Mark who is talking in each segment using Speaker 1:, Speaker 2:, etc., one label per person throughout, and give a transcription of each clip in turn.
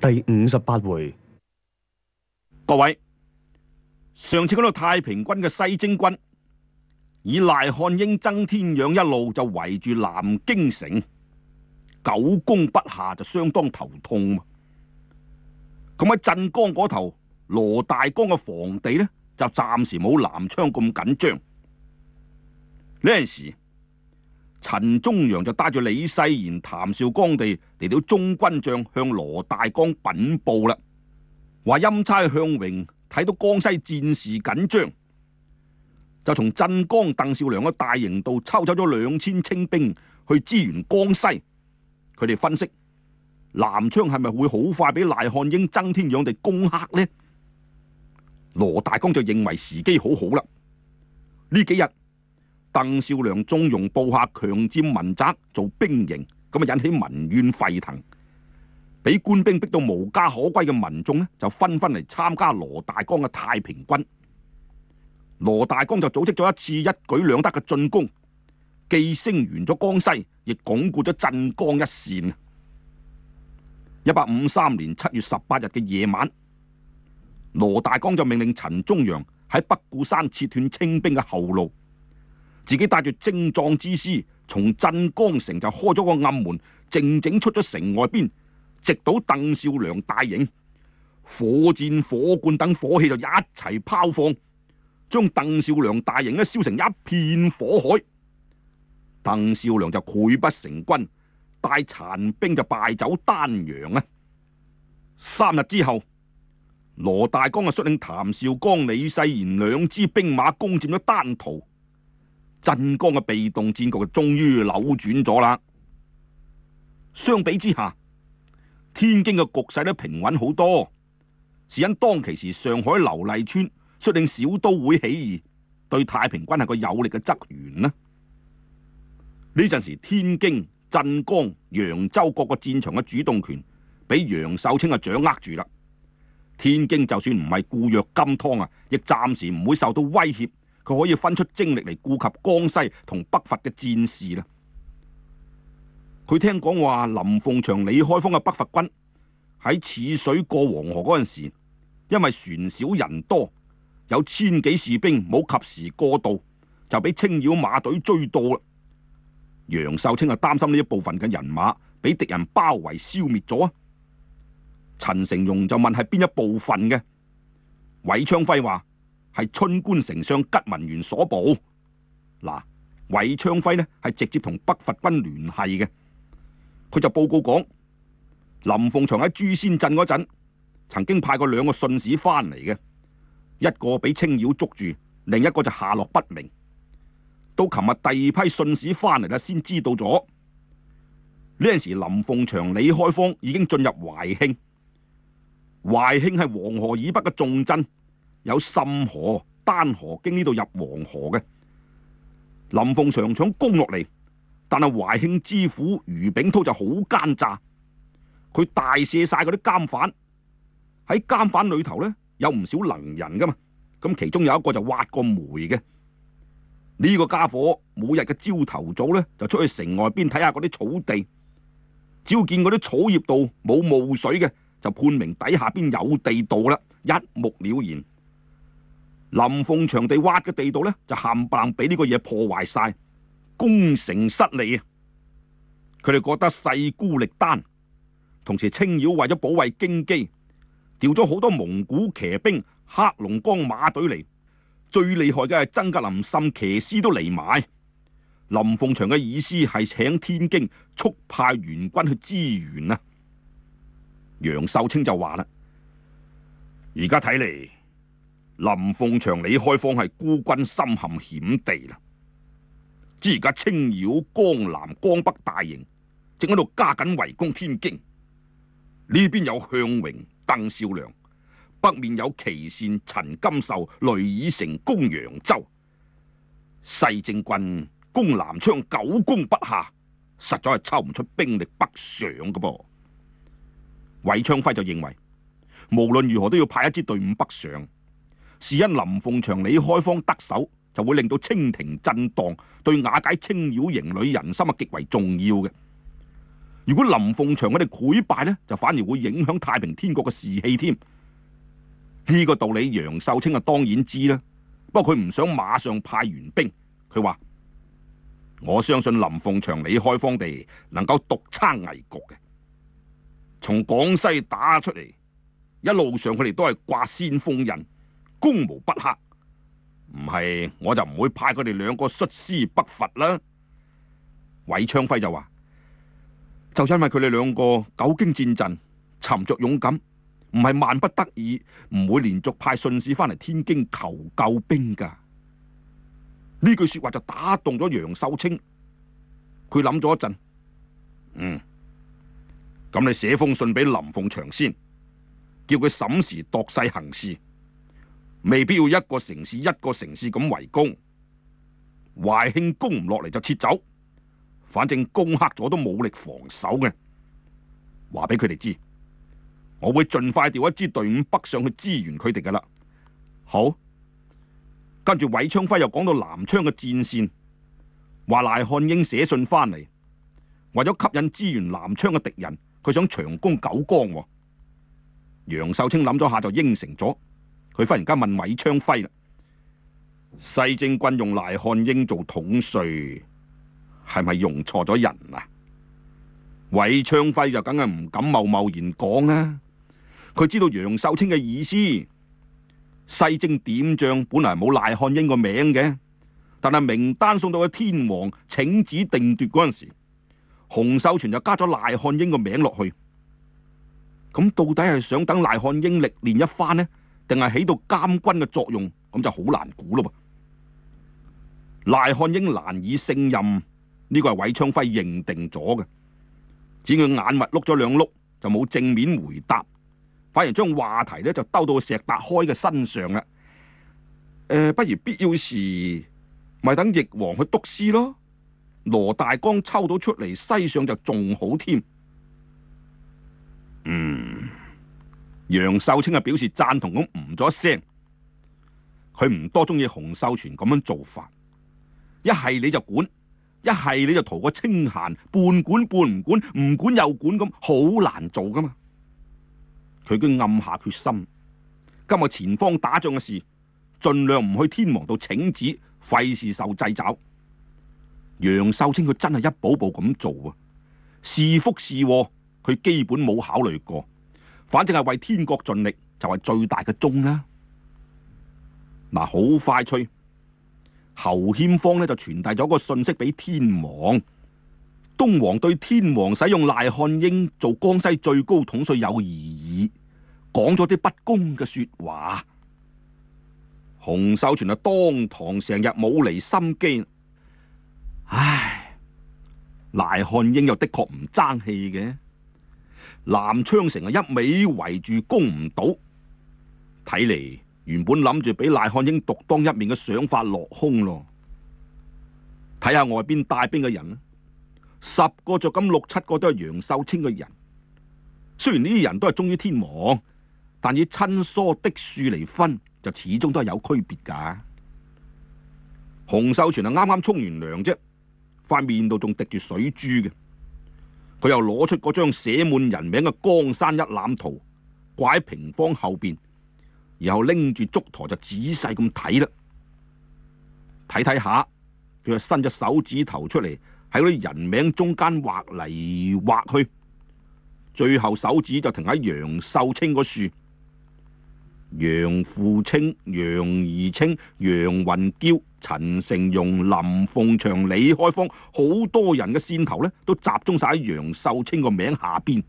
Speaker 1: 第58回。
Speaker 2: 各位，上次講到太平軍嘅西征軍以賴漢英、曾天養一路就圍住南京城，久攻不下，就相當頭痛。咁喺鎮江嗰頭，羅大江嘅防地呢，就暫時冇南昌咁緊張。呢陣時，陳宗陽就帶住李世賢、譚紹剛地嚟到中軍帳向羅大江稟報啦，話欽差向榮睇到江西戰事緊張，就從鎮江鄧少良嘅大營度抽走咗2000清兵去支援江西。佢哋分析南昌係咪會好快俾賴漢英、曾天養地攻克呢？羅大江就認為時機好好啦。呢幾日鄧少良縱容部下強佔民宅做兵營，咁啊引起民怨沸騰，俾官兵逼到無家可歸嘅民眾呢，就紛紛嚟參加羅大江嘅太平軍。羅大江就組織咗一次一舉兩得嘅進攻，既聲援咗江西，亦鞏固咗鎮江一線。1853年7月18日嘅夜晚，羅大江就命令陳宗陽喺北固山切斷清兵嘅後路，自己帶住精壯之師，從鎮江城就開咗個暗門，靜靜出咗城外邊，直到鄧少良大營，火箭、火罐等火器就一齊拋放，將鄧少良大營咧燒成一片火海。鄧少良就潰不成軍，帶殘兵就敗走丹陽啊！3日之後，羅大江就率領譚紹剛、李世賢2支兵馬攻佔咗丹徒，鎮江嘅被動戰局就終於扭轉咗啦。相比之下，天津嘅局勢都平穩好多，是因當其時上海劉麗川率領小都會起義，對太平軍係個有力嘅側援啦。呢陣時，天津、鎮江、揚州各個戰場嘅主動權俾楊秀清掌握住啦。天津就算唔係固若金湯啊，亦暫時唔會受到威脅，佢可以分出精力嚟顧及江西同北伐嘅戰事啦。佢聽講話林鳳祥、李開芳嘅北伐軍喺恣水過黃河嗰陣時，因為船少人多，有1000幾士兵冇及時過渡，就俾青妖馬隊追到啦。楊秀清就擔心呢一部分嘅人馬俾敵人包圍消滅咗啊！陳成容就問係邊一部分嘅，韋昌輝話係春官丞相吉文元所部。嗱，韋昌輝呢係直接同北伐軍聯繫嘅，佢就報告講，林鳳祥喺朱仙鎮嗰陣，曾經派過2個信使翻嚟嘅，一個俾青妖捉住，另一個就下落不明。到琴日第2批信使翻嚟啦，先知道咗。呢陣時，林鳳祥、李開芳已經進入懷興。懷興係黃河以北嘅重鎮，有沁河、丹河經呢度入黃河嘅。林鳳祥想攻落嚟，但係懷興知府余炳濤就好奸詐，佢大赦晒嗰啲監犯。喺監犯裏頭呢，有唔少能人噶嘛，咁其中有一個就挖過煤嘅。呢個家伙每日嘅朝頭早呢，就出去城外邊睇下嗰啲草地，只要見嗰啲草葉度冇霧水嘅，就判明底下邊有地道啦，一目了然。林鳳祥地挖嘅地道呢，就冚唪唥俾呢個嘢破壞晒，攻城失利啊！佢哋覺得勢孤力單，同時青妖為咗保衛京畿，調咗好多蒙古騎兵、黑龍江馬隊嚟。最厲害嘅係曾格林沁騎師都嚟埋。林鳳祥嘅意思係請天津速派援軍去支援啊。楊秀清就話啦：而家睇嚟，林鳳祥、李開芳係孤軍深陷險地啦。知而家青妖、江南、江北大營正喺度加緊圍攻天津，呢邊有向榮、鄧少良。北面有祁善、陳金壽、雷以成攻揚州，西征軍攻南昌久攻不下，實在係抽唔出兵力北上㗎噃。韋昌輝就認為，無論如何都要派一支隊伍北上，是因林鳳祥、李開芳得手，就會令到清廷震盪，對瓦解青妖營裏人心極為重要嘅。 如果林鳳祥佢哋潰敗呢，就反而會影響太平天國嘅士氣添。呢個道理楊秀清啊當然知啦，不過佢唔想馬上派援兵。佢話：我相信林鳳祥、李開芳地能夠獨撐危局嘅。從廣西打出嚟，一路上佢哋都係掛先鋒印，攻無不克。唔係我就唔會派佢哋兩個率師北伐啦。韋昌輝就話：就因為佢哋兩個久經戰陣，沉着勇敢，唔係萬不得已唔會連續派信使翻嚟天京求救兵噶。呢句說話就打動咗楊秀清。佢諗咗一陣，咁你寫封信俾林鳳祥先，叫佢審時度勢行事，未必要一個城市一個城市咁圍攻。懷慶攻唔落嚟就撤走，反正攻克咗都冇力防守嘅。話俾佢哋知，我會盡快調一支隊伍北上去支援佢哋噶啦。好，跟住韋昌輝又講到南昌嘅戰線，話賴漢英寫信翻嚟，為咗吸引支援南昌嘅敵人，佢想長攻九江。楊秀清諗咗下就應承咗。佢忽然間問韋昌輝啦：西征軍用賴漢英做統帥，係咪用錯咗人啊？韋昌輝就梗係唔敢貿貿然講啦。佢知道楊秀清嘅意思，西征點將本來冇賴漢英個名嘅，但係名單送到去天王請旨定奪嗰陣時，洪秀全就加咗賴漢英個名落去。咁到底係想等賴漢英歷練一番呢，定係起到監軍嘅作用？咁就好難估咯噃。賴漢英難以勝任，呢個係韋昌輝認定咗嘅。只佢眼密碌咗兩碌，就冇正面回答，反而將話題呢就兜到石達開嘅身上啦。不如必要時咪等翼王去督師咯。羅大江抽到出嚟西上就仲好添。楊秀清啊表示贊同咁咗一聲。佢唔多中意洪秀全咁樣做法，一係你就管，一係你就圖個清閒，半管半唔管，唔管又管咁，好難做噶嘛。佢已經暗下決心，今日前方打仗嘅事，盡量唔去天王度請旨，費事受掣肘。楊秀清佢真係一步步咁做啊，是福是禍，佢基本冇考慮過，反正係為天國盡力就係最大嘅忠啦。嗱，好快脆，侯謙芳呢就傳遞咗個信息俾天王，東王對天王使用賴漢英做江西最高統帥有異議，講咗啲不公嘅說話。洪秀全啊當堂成日冇離心機。唉，賴漢英又的確唔爭氣嘅，南昌城啊一味圍住攻唔到，睇嚟原本諗住俾賴漢英獨當一面嘅想法落空咯。睇下外邊帶兵嘅人，10個就咁6、7個都係楊秀清嘅人。雖然呢啲人都係忠於天王，但以親疏嫡庶嚟分，就始終都係有區別噶。洪秀全啊啱啱沖完涼啫，塊面度仲滴住水珠嘅。佢又攞出嗰張寫滿人名嘅江山一覽圖，掛喺屏風後邊，然後拎住燭台就仔細咁睇啦。睇睇下，佢就伸隻手指頭出嚟，喺嗰啲人名中間畫嚟畫去，最後手指就停喺楊秀清嗰處。楊富清、楊宜清、楊雲嬌、陳成容、林鳳祥、李開芳，好多人嘅線頭呢都集中晒喺楊秀清個名下邊。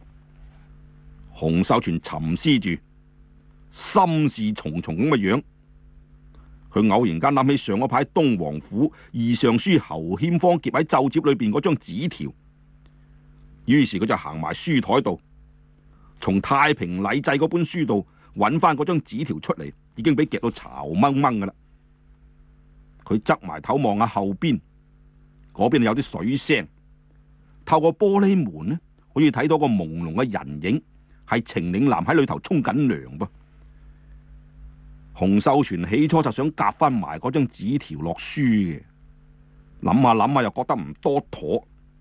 Speaker 2: 洪秀全沉思住，心事重重咁嘅樣。佢偶然間諗起上一排東王府二尚書侯謙芳夾喺奏摺裏邊嗰張紙條，於是佢就行埋書台度，從太平禮制嗰本書度揾翻嗰張紙條出嚟，已經俾夾到巢掹掹噶啦。佢側埋頭望下後邊，嗰邊有啲水聲，透過玻璃門呢，可以睇到個朦朧嘅人影，係程嶺南喺裏頭沖緊涼噃。洪秀全起初就想夾翻埋嗰張紙條落書嘅，諗下諗下又覺得唔多妥，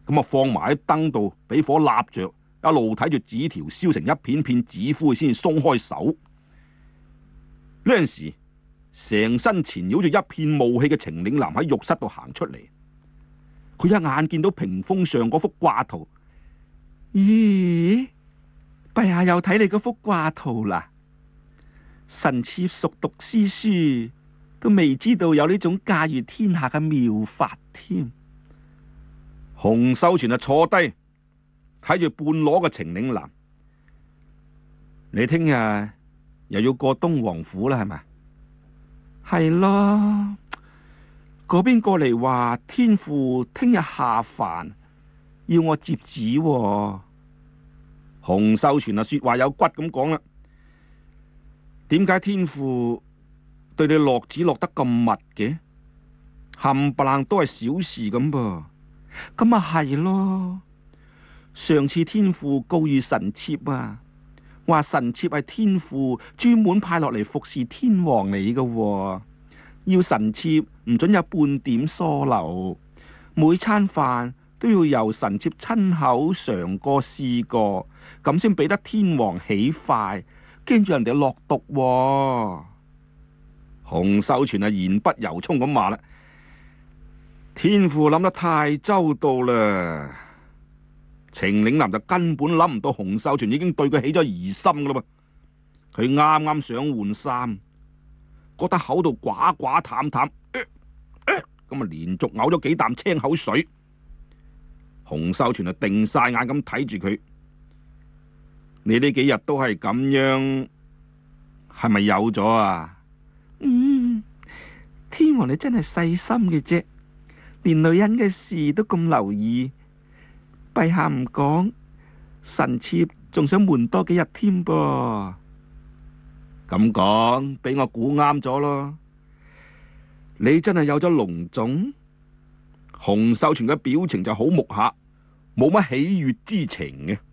Speaker 2: 咁啊放埋喺燈度，俾火焫着，一路睇住紙條燒成一片片紙灰，先至鬆開手。呢陣時，成身纏繞住一片霧氣嘅程嶺南喺浴室度行出嚟，佢一眼見到屏風上嗰幅掛圖，咦，陛下又睇你嗰幅掛圖啦！臣妾熟讀詩書，都未知道有呢種駕馭天下嘅妙法添。洪秀全就坐低睇住半裸嘅程嶺南，你聽日又要過東王府啦，係咪？係咯，嗰邊過嚟話天父聽日下凡，要我接旨喎。洪秀全啊，說話有骨咁講啦。點解天父對你落旨落得咁密嘅？冚唪唥都係小事咁噃。咁啊係咯，上次天父告諭臣妾啊，話臣妾係天父專門派落嚟服侍天皇你嘅，要臣妾唔准有半點疏漏，每餐飯都要由臣妾親口嘗過試過，咁先俾得天皇喜快，驚住人哋落毒喎。洪秀全啊言不由衷咁話啦，天父諗得太周到啦。程嶺南就根本諗唔到洪秀全已經對佢起咗疑心噶啦噃。佢啱啱想換衫，覺得口度寡寡淡淡，咁啊連續嘔咗幾啖青口水。洪秀全就定晒眼咁睇住佢，你呢幾日都係咁樣，係咪有咗啊？天皇你真係細心嘅啫，連女人嘅事都咁留意。陛下唔講，臣妾仲想瞞多幾日添噃。咁講，俾我估啱咗咯。你真係有咗龍種？洪秀全嘅表情就好木下，冇乜喜悦之情嘅。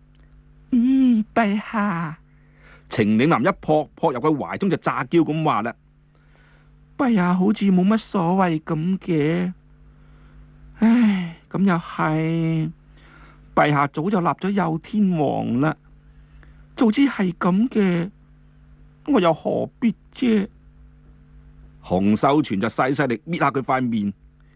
Speaker 2: 陛下。程嶺南一撲撲入佢懷中就詐嬌咁話啦，陛下好似冇乜所謂咁嘅。唉，咁又係，陛下早就立咗有天皇啦，早知係咁嘅，我又何必啫？洪秀全就細細力搣下佢塊面，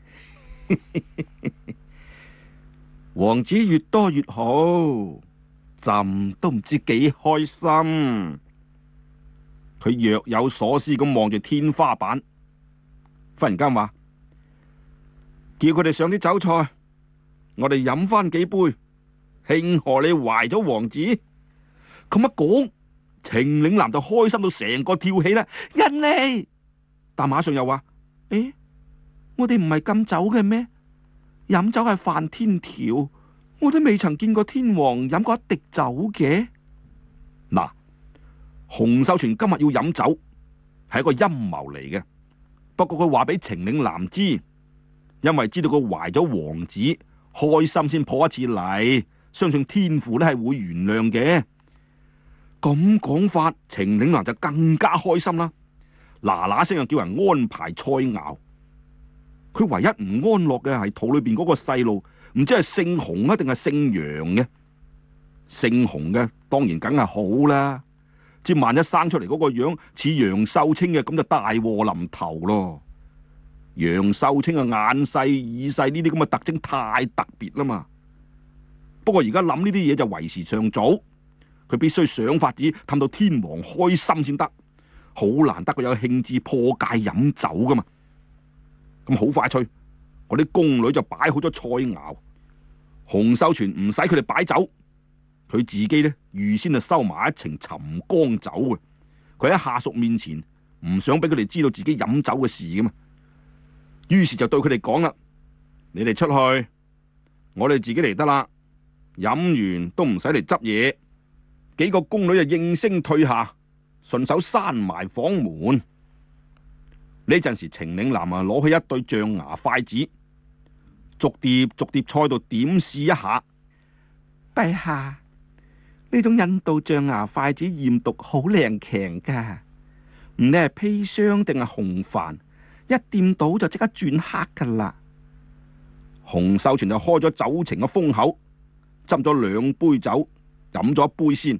Speaker 2: 王子越多越好，朕都唔知幾開心。佢若有所思咁望住天花板，忽然間話，叫佢哋上啲酒菜，我哋飲翻幾杯，慶賀你懷咗王子。咁一講，程嶺南就開心到成個跳起啦，人嚟！但馬上又話，我哋唔係禁酒嘅咩？飲酒係犯天條，我都未曾見過天皇飲過一滴酒嘅。嗱，洪秀全今日要飲酒係一個陰謀嚟嘅，不過佢話俾程嶺南知，因為知道佢懷咗王子，開心先破一次例，相信天父呢係會原諒嘅。咁講法，程嶺南就更加開心啦，嗱嗱聲就叫人安排菜肴。佢唯一唔安樂嘅係肚裏邊嗰個細路，唔知係姓洪啊定係姓楊嘅。姓洪嘅當然梗係好啦，即萬一生出嚟嗰個樣似楊秀清嘅，咁就大禍臨頭咯。楊秀清嘅眼細耳細呢啲咁嘅特徵太特別啦嘛。不過而家諗呢啲嘢就為時尚早，佢必須想法子氹到天皇開心先得。好難得佢有興致破戒飲酒噶嘛。咁好快脆，嗰啲宮女就擺好咗菜肴。洪秀全唔使佢哋擺酒，佢自己呢預先就收埋一埕沉江酒嘅。佢喺下屬面前唔想俾佢哋知道自己飲酒嘅事噶嘛。於是就對佢哋講啦：你哋出去，我哋自己嚟得啦。飲完都唔使嚟執嘢。幾個宮女就應聲退下，順手閂埋房門。呢陣時，程嶺南啊攞起一對象牙筷子，逐碟逐碟菜度點試一下。陛下，呢種印度象牙筷子驗毒好靈強噶，唔理係砒霜定係紅矾，一掂到就即刻轉黑噶啦。 洪秀全就開咗酒埕嘅封口，斟咗2杯酒，飲咗一杯先。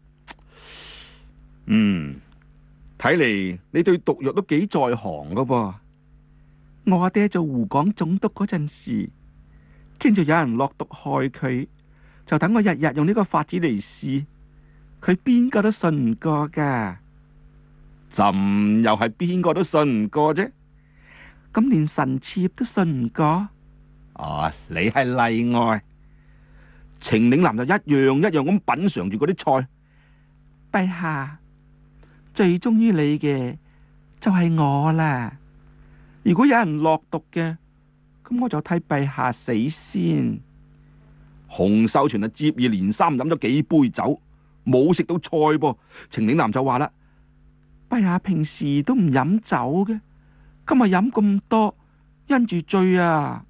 Speaker 2: 睇嚟你對毒藥都幾在行噶噃。我阿爹做湖廣總督嗰陣時，見住有人落毒害佢，就等我日日用呢個法子嚟試，佢邊個都信唔過噶。朕又係邊個都信唔過啫？咁連臣妾都信唔過？你係例外。程嶺南就一樣一樣咁品嘗住嗰啲菜。陛下，最忠於你嘅就係我啦。如果有人落毒嘅，咁我就替陛下死先。洪秀全就接二連三飲咗幾杯酒，冇食到菜噃。程嶺南就話啦：陛下平時都唔飲酒嘅，今日飲咁多，因住醉啊。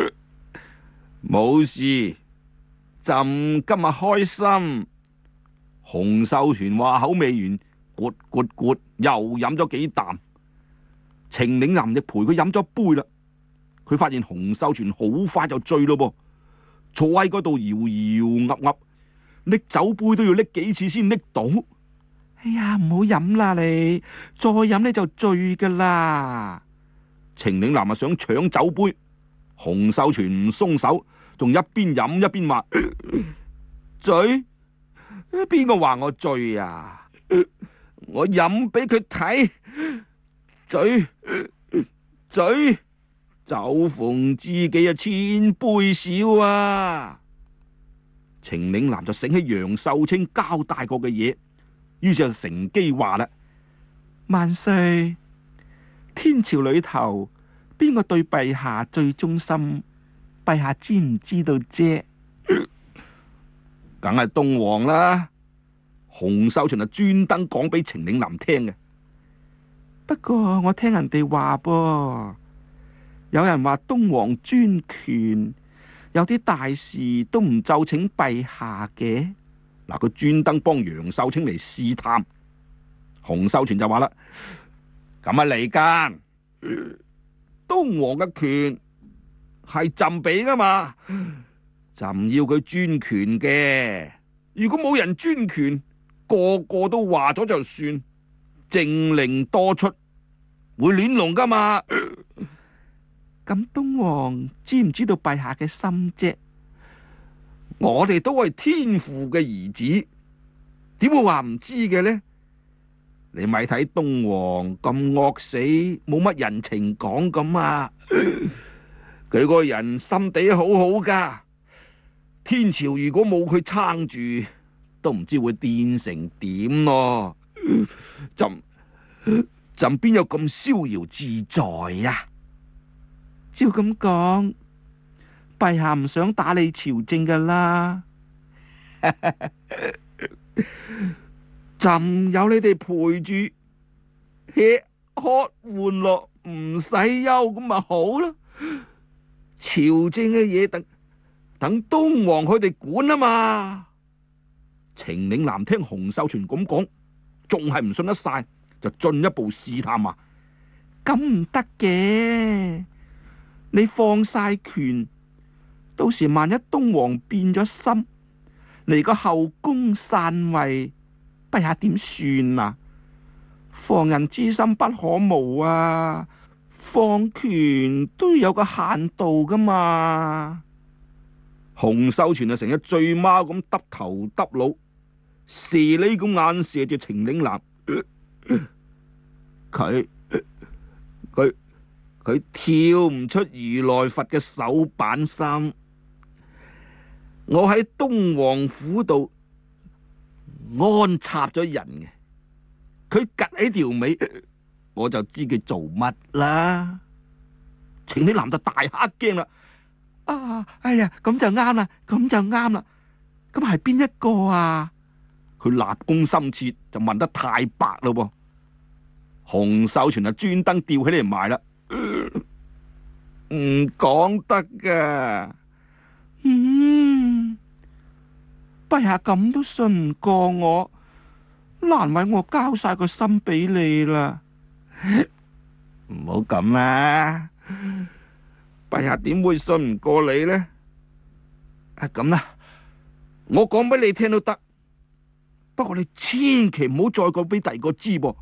Speaker 2: 冇事，朕今日開心。洪秀全話口未完，咕咕咕又飲咗幾啖。程嶺南亦陪佢飲咗杯啦。佢發現洪秀全好快就醉咯噃，坐喺嗰度搖搖噏噏，拎酒杯都要拎幾次先拎到。哎呀，唔好飲啦你，再飲你就醉噶啦。程嶺南啊想搶酒杯，洪秀全唔鬆手，仲一邊飲一邊話：醉？邊個話我醉啊？我飲俾佢睇。醉醉，酒逢知己啊，千杯少啊！程嶺南就醒起楊秀清交代過嘅嘢，於是就乘機話啦：萬歲，天朝裏頭邊個對陛下最忠心？陛下知唔知道啫？梗係東皇啦！洪秀全就專登講俾程嶺南聽嘅。不過我聽人哋話噃，有人話東皇專權，有啲大事都唔奏請陛下嘅。嗱，佢專登幫楊秀清嚟試探。洪秀全就話啦：咁啊嚟間，東皇嘅權係朕俾噶嘛，朕要佢專權嘅。如果冇人專權，個個都話咗就算，政令多出，會亂龍噶嘛。咁東皇知唔知道陛下嘅心啫？我哋都係天父嘅兒子，點會話唔知嘅呢？你咪睇東皇咁惡死，冇乜人情講咁啊！佢個人心地好好噶，天朝如果冇佢撐住，都唔知會變成點咯。朕邊有咁逍遙自在呀？照咁講，陛下唔想打理朝政噶啦。朕有你哋陪住，吃喝玩樂唔使憂，咁咪好咯。朝政嘅嘢等東皇佢哋管啊嘛。程嶺南聽洪秀全咁講，仲係唔信得晒，就進一步試探話：咁唔得嘅，你放晒權，到時萬一東皇變咗心，嚟個後宮篡位，陛下點算啊？防人之心不可無啊，放權都要有個限度噶嘛。洪秀全就成日醉貓咁耷頭耷腦，射呢咁眼射住程嶺南。佢跳唔出如來佛嘅手板心。我喺東王府度安插咗人嘅，佢趷起條尾，我就知佢做乜啦。程嶺南就大嚇驚啦！哎呀，咁就啱啦，咁就啱啦。咁係邊一個啊？佢立功心切，就問得太白咯噃。洪秀全就專登吊起嚟賣啦，唔講得噶。陛下咁都信唔過我，難為我交晒個心俾你啦。唔好咁啊！ 陛下點會信唔過你呢？咁啦，我講俾你聽都得，不過你千祈唔好再講俾第二個知噃。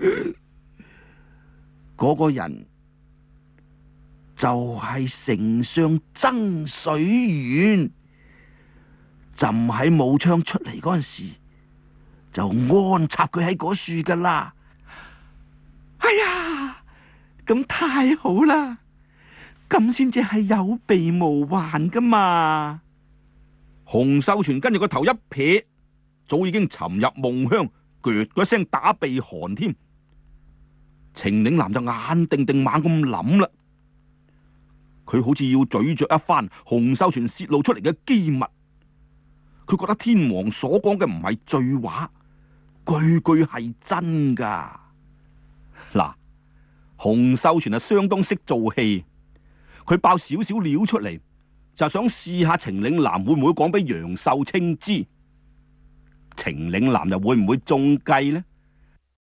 Speaker 2: 嗰個人就係丞相曾水遠，朕喺武昌出嚟嗰陣時就安插佢喺嗰樹噶啦。哎呀，咁太好啦，咁先至係有備無患噶嘛。洪秀全跟住個頭一撇，早已經沉入夢鄉，腳嗰聲打鼻鼾添。程嶺南就眼定定猛咁諗啦，佢好似要咀嚼一番洪秀全泄露出嚟嘅機密。佢覺得天王所講嘅唔係醉話，句句係真噶。嗱，洪秀全係相當識做戲，佢爆少少料出嚟，就想試下程嶺南會唔會講俾楊秀清知，程嶺南又會唔會中計呢？